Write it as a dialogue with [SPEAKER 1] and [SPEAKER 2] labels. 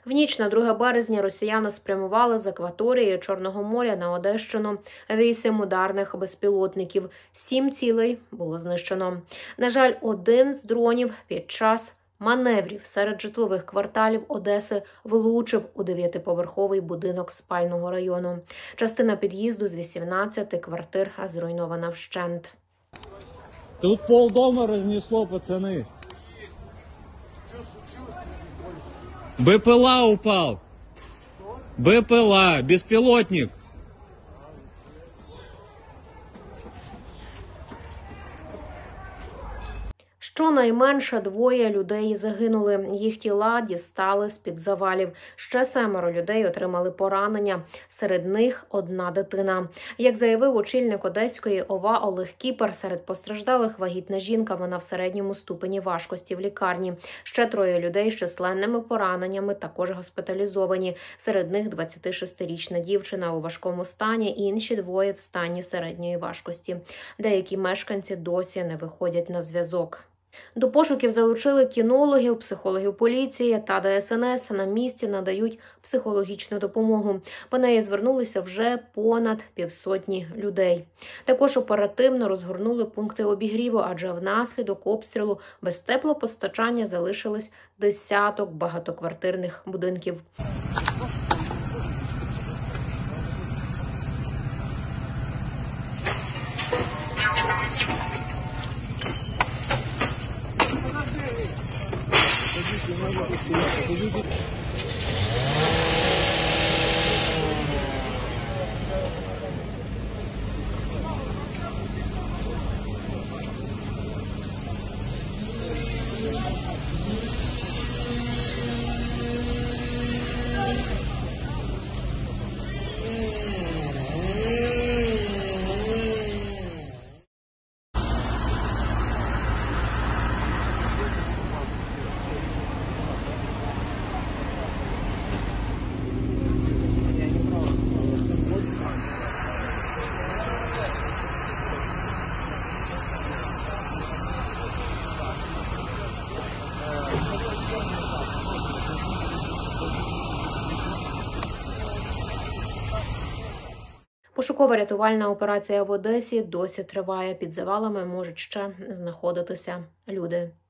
[SPEAKER 1] В ніч на 2 березня росіяни спрямували з акваторії Чорного моря на Одещину 8 ударних безпілотників. 7 цілей було знищено. На жаль, один з дронів під час маневрів серед житлових кварталів Одеси влучив у 9-поверховий будинок спального району. Частина під'їзду з 18 квартир зруйнована вщент.
[SPEAKER 2] Тут полдома разнесло, пацаны. БПЛА упал. БПЛА, беспилотник.
[SPEAKER 1] Щонайменше 2 людей загинули. Їх тіла дістали з-під завалів. Ще 7 людей отримали поранення. Серед них 1 дитина. Як заявив очільник Одеської ОВА Олег Кіпер, серед постраждалих вагітна жінка, вона в середньому ступені важкості в лікарні. Ще 3 людей з численними пораненнями також госпіталізовані. Серед них 26-річна дівчина у важкому стані, інші 2 в стані середньої важкості. Деякі мешканці досі не виходять на зв'язок. До пошуків залучили кінологів, психологів поліції та ДСНС. На місці надають психологічну допомогу. По неї звернулися вже понад 500 людей. Також оперативно розгорнули пункти обігріву, адже внаслідок обстрілу без теплопостачання залишились десяток багатоквартирних будинків. Пошуково-рятувальна операція в Одесі досі триває. Під завалами можуть ще знаходитися люди.